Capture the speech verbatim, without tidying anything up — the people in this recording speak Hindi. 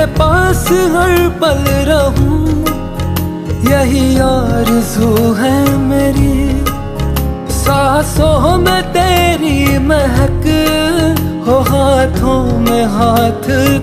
तेरे पास हर पल रहूं, यही आरज़ू है मेरी। सांसों में तेरी महक हो, हाथों में हाथ